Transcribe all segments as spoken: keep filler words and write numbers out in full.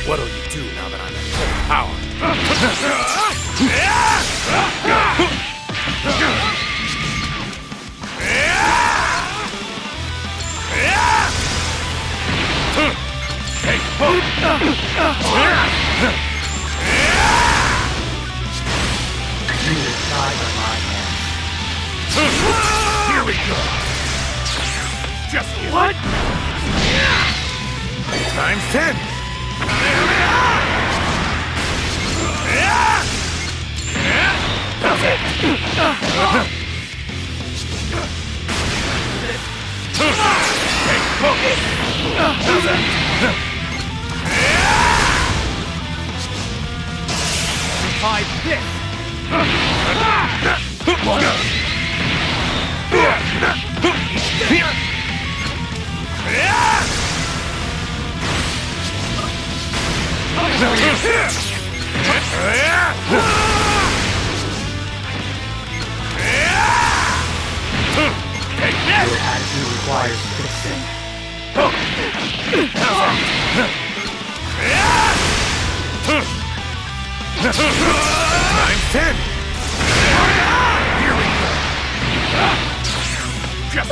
What'll you do now that I'm at full power? Hey, whoa! You will die by my hand. Here we go! Just What? Times ten! That's it! Hey, focus! How's that? Five this! Your attitude requires fixing. Times ten! Here we go! Just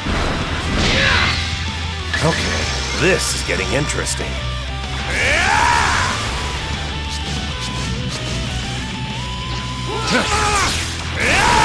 okay, this is getting interesting. Yeah!